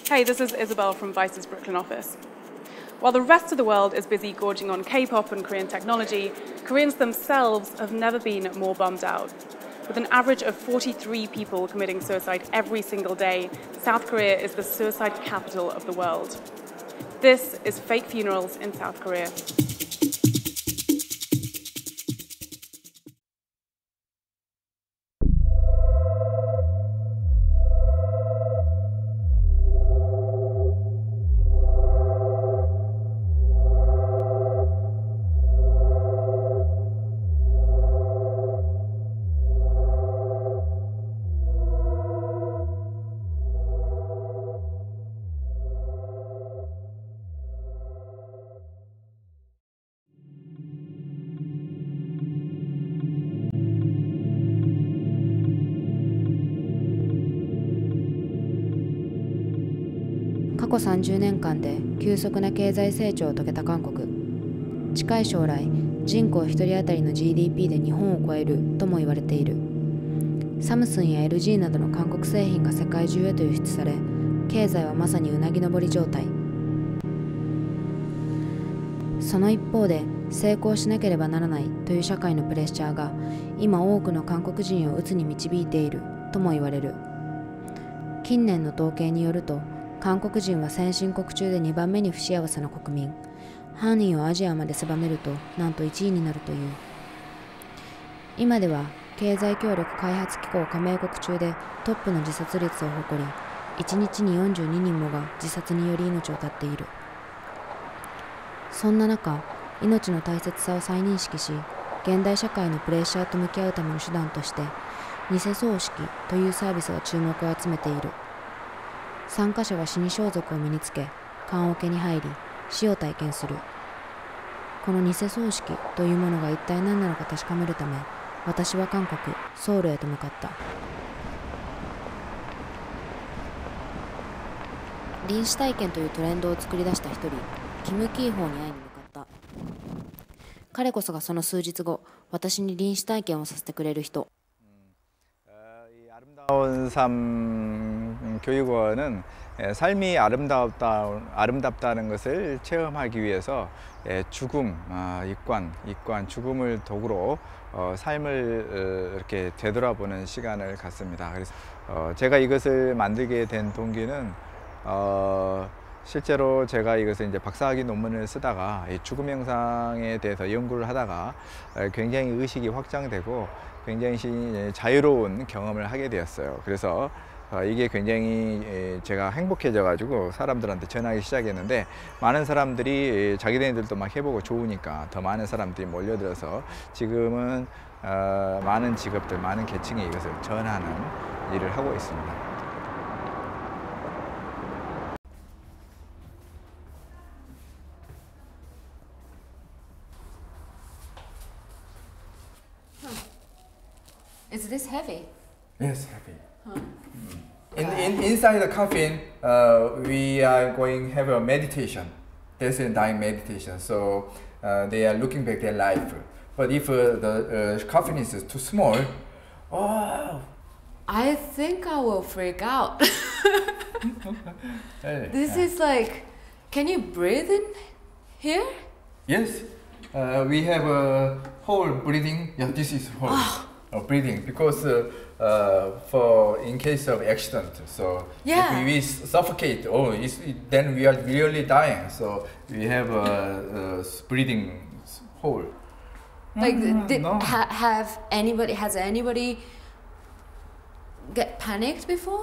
Hey, this is Isabel from Vice's Brooklyn office. While the rest of the world is busy gorging on K-pop and Korean technology, Koreans themselves have never been more bummed out. With an average of 43 people committing suicide every single day, South Korea is the suicide capital of the world. This is Fake Funerals in South Korea. 過去30年間で急速な経済成長を遂げた韓国。近い将来、人口1人当たりの GDP で日本を超えるとも言われている。サムスンや LG などの韓国製品が世界中へと輸出され、経済はまさにうなぎ登り状態。その一方で、成功しなければならないという社会のプレッシャーが、今多くの韓国人を鬱に導いているとも言われる。近年の統計によると、韓国人は先進国中で2番目に不幸せな国民。犯人をアジアまで狭めると、なんと1位になるという。今では、経済協力開発機構加盟国中でトップの自殺率を誇り、1日に42人もが自殺により命を絶っている。そんな中、命の大切さを再認識し、現代社会のプレッシャーと向き合うための手段として、偽葬式というサービスが注目を集めている。参加者は死に装束を身につけ、棺桶に入り、死を体験する。この偽葬式というものが一体何なのか確かめるため、私は韓国ソウルへと向かった。臨死体験というトレンドを作り出した一人、キム・キーホーに会いに向かった。彼こそがその数日後、私に臨死体験をさせてくれる人。 아름다운 삶 교육원은 삶이 아름답다는 것을 체험하기 위해서 죽음, 입관, 죽음을 도구로 삶을 이렇게 되돌아보는 시간을 갖습니다. 그래서 제가 이것을 만들게 된 동기는 실제로 제가 이것을 이제 박사학위 논문을 쓰다가 죽음 현상에 대해서 연구를 하다가 굉장히 의식이 확장되고 굉장히 자유로운 경험을 하게 되었어요. 그래서 이게 굉장히 제가 행복해져 가지고 사람들한테 전하기 시작했는데, 많은 사람들이 자기네들도 막 해보고 좋으니까 더 많은 사람들이 몰려들어서 지금은 많은 직업들, 많은 계층에 이것을 전하는 일을 하고 있습니다. Is this heavy? Yes, heavy. Huh. Inside the coffin, we are going to have a meditation. Death and dying meditation. So they are looking back their life. But if the coffin is too small, oh, I think I will freak out. This is like, can you breathe in here? Yes, we have a whole breathing. Yeah, this is whole. Breathing, because for in case of accident, so if we suffocate, then we are really dying. So we have a breathing hole. Like, no. has anybody get panicked before?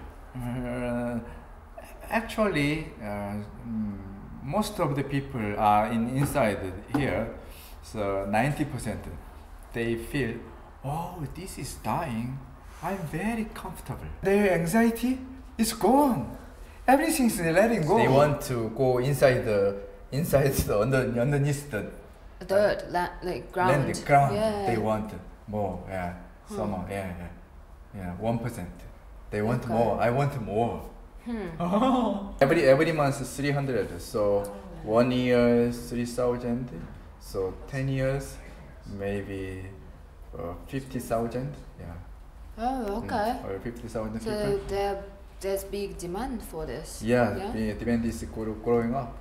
Actually, most of the people are inside here, so 90% they feel, oh, this is dying. I'm very comfortable. Their anxiety is gone. Everything is letting go. They want to go inside the underneath the Dirt, like ground. Land, ground. Yeah. They want more. Yeah, somehow. Yeah. 1%. They want more. I want more. Every month 300. So 1 year 3,000. So 10 years maybe 50,000. Yeah. Oh, okay. Or 50,000 people. So they're there's big demand for this. Yeah, the demand is growing up.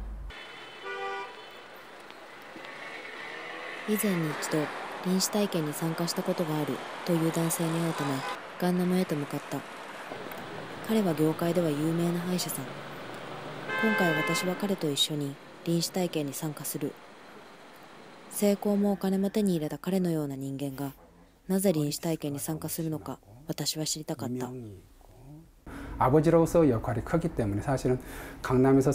以前に一度臨死体験に参加したことがあるという男性に会うためガンナムへと向かった。彼は業界では有名な歯医者さん。今回私は彼と一緒に臨死体験に参加する。成功もお金も手に入れた彼のような人間がなぜ臨死体験に参加するのか私は知りたかった。 아버지로서 역할이 크기 때문에 사실은 강남에서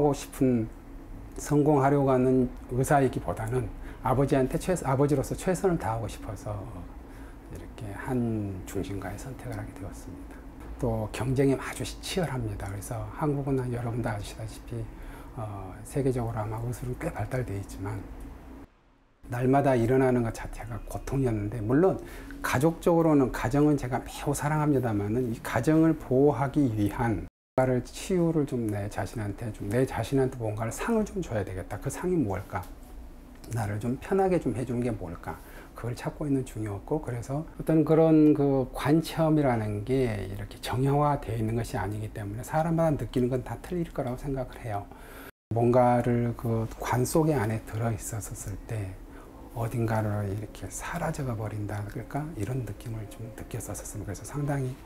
성공하려고 하는 의사이기보다는 아버지로서 최선을 다하고 싶어서 이렇게 한 중심가에 선택을 하게 되었습니다. 또 경쟁이 아주 치열합니다. 그래서 한국은 여러분도 아시다시피 세계적으로 아마 의술은 꽤 발달되어 있지만 날마다 일어나는 것 자체가 고통이었는데, 물론 가족적으로는 가정은 제가 매우 사랑합니다만은 이 가정을 보호하기 위한 뭔가를 치유를 좀 내 자신한테 뭔가를 상을 좀 줘야 되겠다. 그 상이 뭘까? 나를 좀 편하게 좀 해주는 게 뭘까? 그걸 찾고 있는 중이었고, 그래서 어떤 그런 그 관체험이라는 게 이렇게 정형화되어 있는 것이 아니기 때문에 사람마다 느끼는 건 다 틀릴 거라고 생각을 해요. 뭔가를 그 관 속에 안에 들어 있었을 때 어딘가를 이렇게 사라져가 버린다 그럴까? 이런 느낌을 좀 느꼈었습니다. 그래서 상당히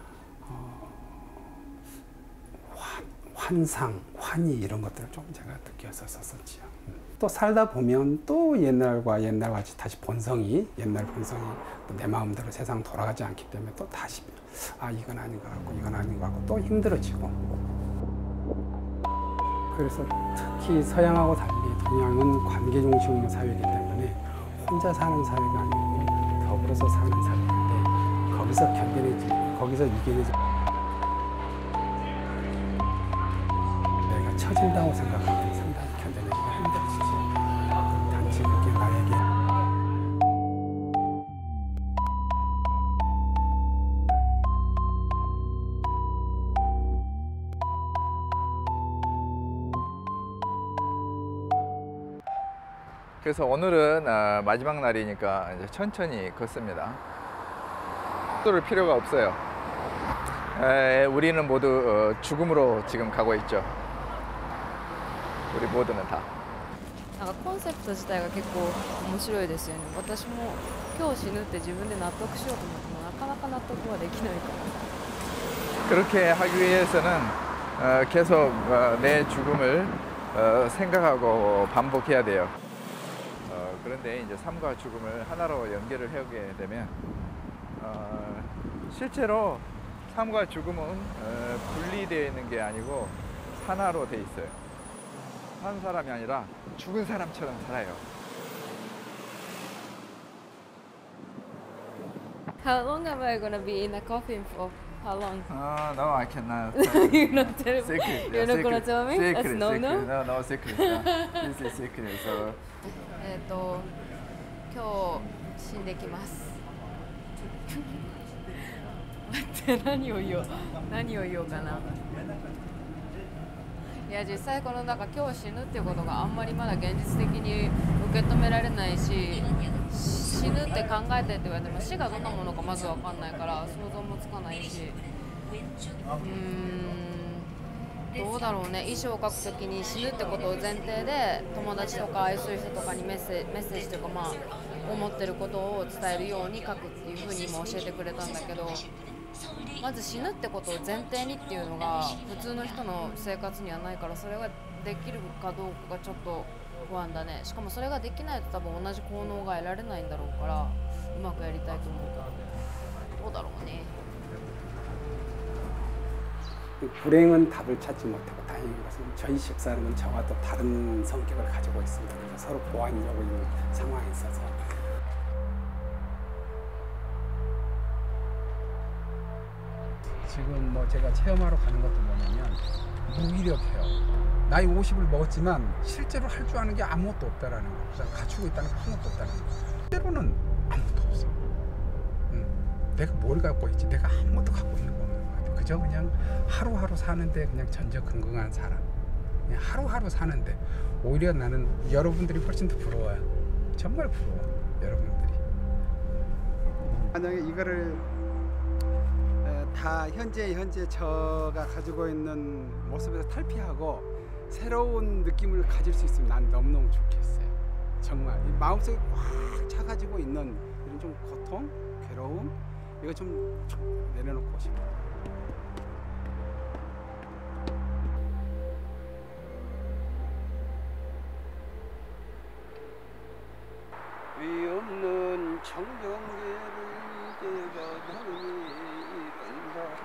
환희 이런 것들을 좀 제가 느꼈었지요. 또 살다 보면 또 옛날 같이 다시 옛날 본성이 또 내 마음대로 세상 돌아가지 않기 때문에 또 다시 이건 아닌 것 같고 또 힘들어지고. 그래서 특히 서양하고 달리 동양은 관계 중심의 사회이기 때문에 혼자 사는 사회가 아니고 더불어서 사는 사회인데 거기서 이겨내지 내가 처진다고 생각하면 상당히 견뎌내기가 힘들어지지. 단지 그게 나에게 그래서 오늘은 마지막 날이니까 이제 천천히 걷습니다. 속도를 필요가 없어요. 우리는 모두 죽음으로 지금 가고 있죠. 우리 모두는 다. なんかコンセプト自体が結構面白いですよね。私も今日死ぬって自分で納得しようと思ってもなかなか納得はできないから。 그렇게 하기 위해서는 계속 내 죽음을 생각하고 반복해야 돼요. 그런데 이제 삶과 죽음을 하나로 연결을 하게 되면 실제로 삶과 죽음은 분리되어 있는 게 아니고 하나로 돼 있어요. 산 사람이 아니라 죽은 사람처럼 살아요. How long am I gonna be in a coffin for? How long? No, I cannot. You're not telling me. Secret. You're not gonna tell me? Secret, That's no. No, secret. This is secret. So. 今日死んできます。待って、何を言おうかな。いや実際この今日死ぬっていうことがあんまりまだ現実的に受け止められないし、死ぬって考えてって言われても死がどんなものかまず分かんないから想像もつかないし、どうだろうね。遺書を書くときに死ぬってことを前提で友達とか愛する人とかにメッセージというか思ってることを伝えるように書くっていうふうに今教えてくれたんだけど、まず死ぬってことを前提にっていうのが普通の人の生活にはないから、それができるかどうかがちょっと不安だね。しかもそれができないと多分同じ効能が得られないんだろうから、うまくやりたいと思うけど、どうだろうね。 불행은 답을 찾지 못하고 다행인 것은 저희 집사람은 저와 또 다른 성격을 가지고 있습니다. 그래서 서로 보완하고 있는 상황에 있어서 지금 제가 체험하러 가는 것도 뭐냐면 무기력해요. 나이 50을 먹었지만 실제로 할 줄 아는 게 아무것도 없다라는 거. 그래서 갖추고 있다는 게 아무것도 없다는 거. 실제로는 아무것도 없어. 내가 뭘 갖고 있지? 내가 아무것도 갖고 있는 거 없는 것 같아. 그저 그냥 하루하루 사는데 그냥 전적긍긍한 사람. 그냥 하루하루 사는데 오히려 나는 여러분들이 훨씬 더 부러워요. 정말 부러워. 여러분들이. 만약에 이거를 다 다 현재 저가 가지고 있는 모습에서 탈피하고 새로운 느낌을 가질 수 있으면 난 너무너무 좋겠어요. 정말 이 마음속에 꽉 차가지고 있는 이런 좀 고통, 괴로움 이거 좀 내려놓고 싶어요. 위 없는 청정계를 이제가 너희 이른다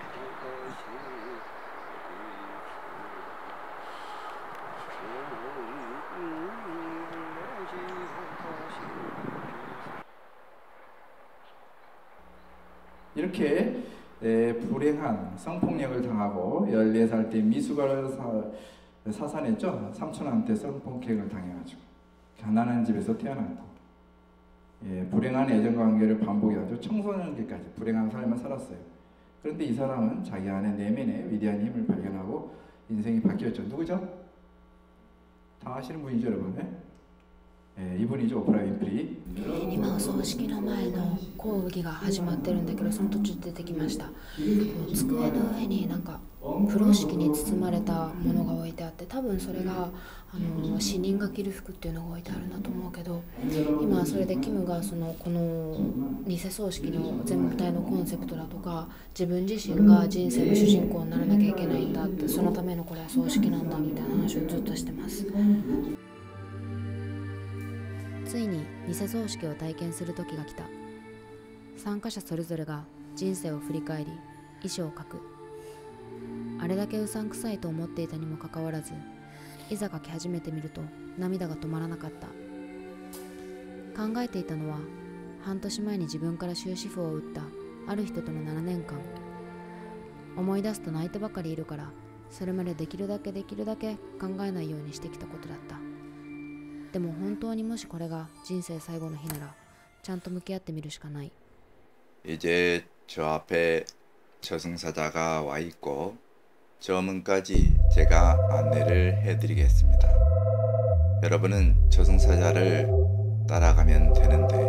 이렇게 불행한 성폭력을 당하고 14살 때 미숙아를 사산했죠. 삼촌한테 성폭행을 당해가지고 가난한 집에서 태어났고 불행한 애정관계를 반복해가지고 청소년기까지 불행한 삶을 살았어요. 그런데 이 사람은 자기 안에 내면의 위대한 힘을 발견하고 인생이 바뀌었죠. 누구죠? 다 아시는 분이죠, 여러분? 이분이죠, 오프라 윈프리. 今お葬式の前の講義が始まってるんだけど、その途中で出てきました。机の上になんか風呂敷に包まれたものが置いてあって、多分それが死人が着る服っていうのが置いてあるんだと思うけど、今それでキムがこの偽葬式の全体のコンセプトだとか、自分自身が人生の主人公にならなきゃいけないんだって、そのためのこれは葬式なんだみたいな話をずっとしてます。ついに偽葬式を体験する時が来た。参加者それぞれが人生を振り返り遺書を書く。あれだけうさんくさいと思っていたにもかかわらず、いざ書き始めてみると涙が止まらなかった。考えていたのは、半年前に自分から終止符を打ったある人との7年間。思い出すと泣いてばかりいるから、それまでできるだけ考えないようにしてきたことだった。でも本当にもしこれが人生最後の日なら、ちゃんと向き合ってみるしかない。 이제 저 앞에 저승사자가 와 있고 저 문까지 제가 안내를 해드리겠습니다. 여러분은 저승사자를 따라가면 되는데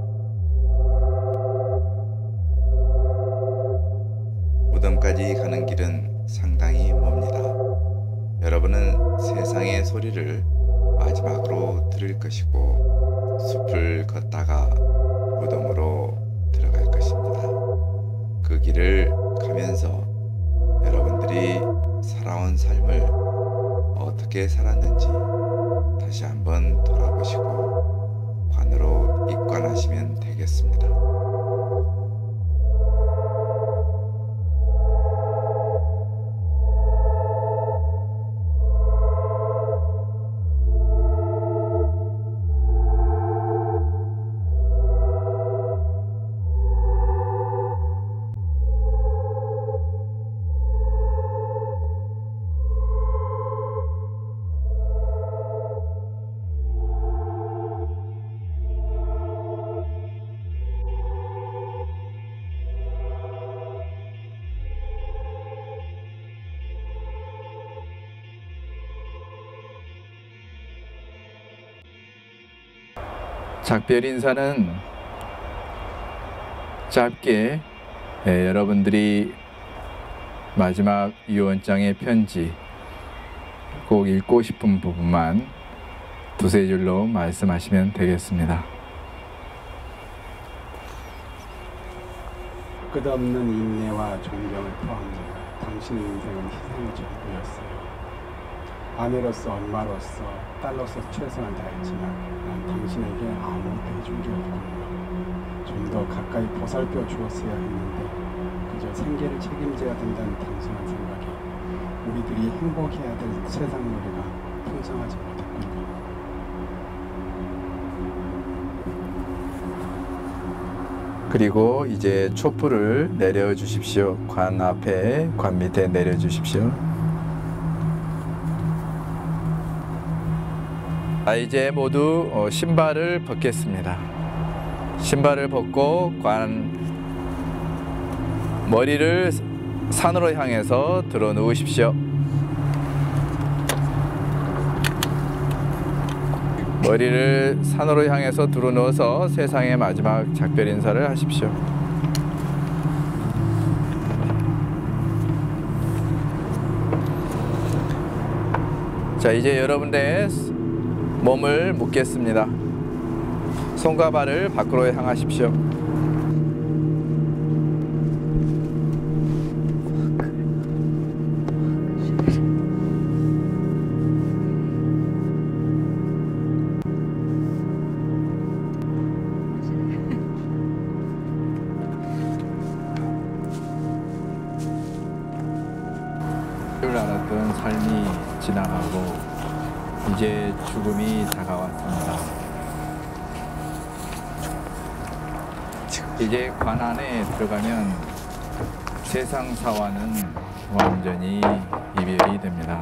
무덤까지 가는 길은 상당히 멉니다. 여러분은 세상의 소리를 마지막으로 들을 것이고 숲을 걷다가 무덤으로 들어갈 것입니다. 그 길을 가면서 여러분들이 살아온 삶을 어떻게 살았는지 다시 한번 돌아보시고 관으로 입관하시면 되겠습니다. 작별 인사는 짧게 여러분들이 마지막 유언장의 편지 꼭 읽고 싶은 부분만 두세 줄로 말씀하시면 되겠습니다. 끝없는 인내와 존경을 표합니다. 당신의 인생은 희생의 전부였어요. 아내로서, 엄마로서, 딸로서 최선을 다했지만 난 당신에게 아무것도 해준 게 없군요. 좀 더 가까이 보살펴 주었어야 했는데 그저 생계를 책임져야 된다는 단순한 생각에 우리들이 행복해야 될 세상 놀이가 풍성하지 못했군요. 그리고 이제 촛불을 내려주십시오. 관 앞에, 관 밑에 내려주십시오. 이제 모두 신발을 벗겠습니다. 신발을 벗고 머리를 산으로 향해서 들어 누우십시오. 머리를 산으로 향해서 들어 누워서 세상의 마지막 작별 인사를 하십시오. 자, 이제 여러분의 몸을 묶겠습니다. 손과 발을 밖으로 향하십시오. 알았던 삶이 지나가고 이제 죽음이 다가왔습니다. 이제 관 안에 들어가면 세상사와는 완전히 이별이 됩니다.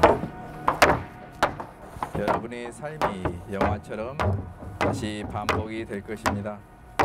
여러분의 삶이 영화처럼 다시 반복이 될 것입니다.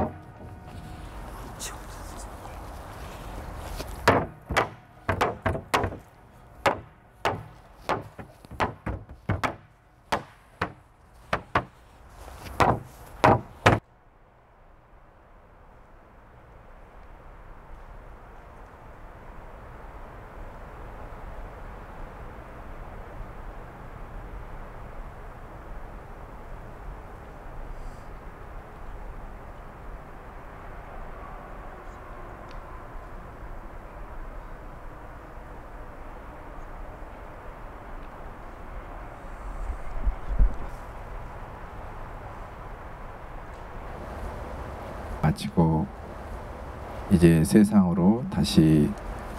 마치고 이제 세상으로 다시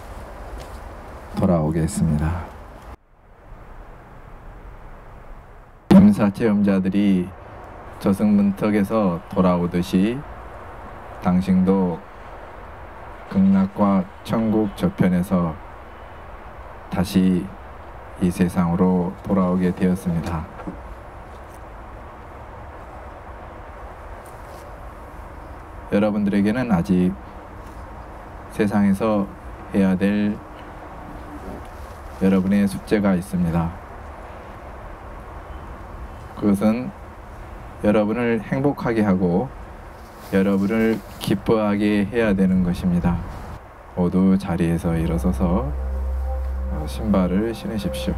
돌아오겠습니다. 임사 체험자들이 저승문턱에서 돌아오듯이 당신도 극락과 천국 저편에서 다시 이 세상으로 돌아오게 되었습니다. 여러분들에게는 아직 세상에서 해야 될 여러분의 숙제가 있습니다. 그것은 여러분을 행복하게 하고 여러분을 기뻐하게 해야 되는 것입니다. 모두 자리에서 일어서서 신발을 신으십시오.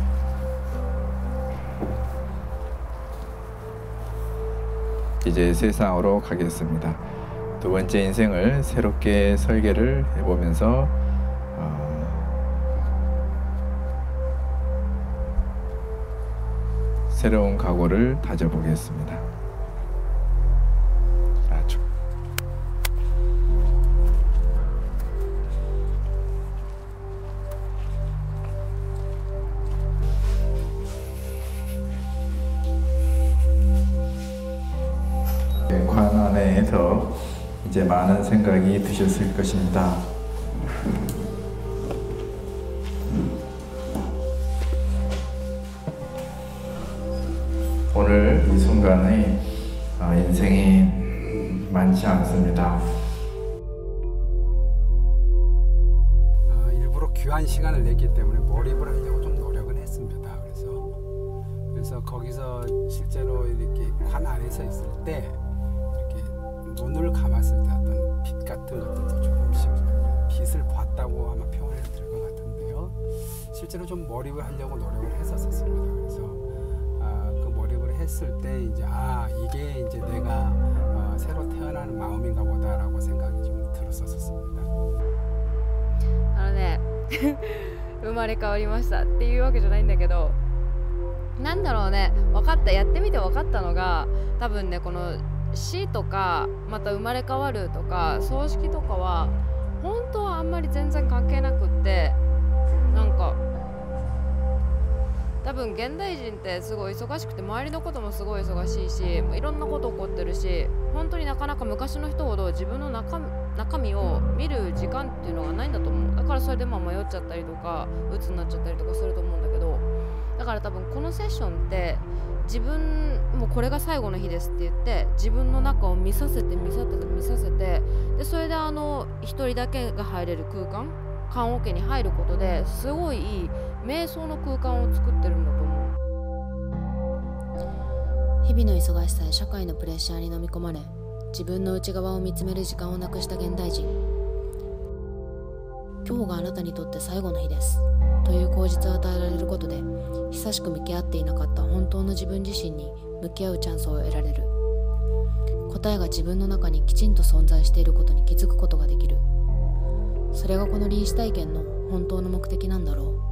이제 세상으로 가겠습니다. 두 번째 인생을 새롭게 설계를 해보면서 새로운 각오를 다져보겠습니다. 관 안에서 이제 많은 생각이 드셨을 것입니다. 오늘 이 순간에 인생이 많지 않습니다. 일부러 귀한 시간을 냈기 때문에 몰입을 하려고 좀 노력을 했습니다. 그래서 거기서 실제로 이렇게 관 안에서 있을 때 이렇게 눈을 감았을 때 어떤 빛 같은 것들도 조금씩 빛을 봤다고 아마 표현을 될 것 같은데요. 실제로 좀 몰입을 하려고 노력을 했었습니다. 그래서 그 몰입을 했을 때 이제 이게 이제 내가 새로 태어나는 마음인가 보다라고 생각이 좀 들었었습니다. 生まれ変わりましたっていうわけじゃないんだけど、なんだろうね、分かった、やってみて分かったのが、多分ね、この死とかまた生まれ変わるとか葬式とかは本当はあんまり全然関係なくって、なんか多分現代人ってすごい忙しくて、周りのこともすごい忙しいし、いろんなこと起こってるし、本当になかなか昔の人ほど自分の中身を見る時間っていうのがないんだと思う。だからそれで迷っちゃったりとか鬱になっちゃったりとかすると思うんだけど、だから多分このセッションって自分もうこれが最後の日ですって言って自分の中を見させてでそれで一人だけが入れる空間、棺桶に入ることですごいいい瞑想の空間を作ってるんだと思う。日々の忙しさや社会のプレッシャーに飲み込まれ、自分の内側を見つめる時間をなくした現代人。 今日があなたにとって最後の日ですという口実を与えられることで、久しく向き合っていなかった本当の自分自身に向き合うチャンスを得られる。答えが自分の中にきちんと存在していることに気づくことができる。それがこの臨死体験の本当の目的なんだろう。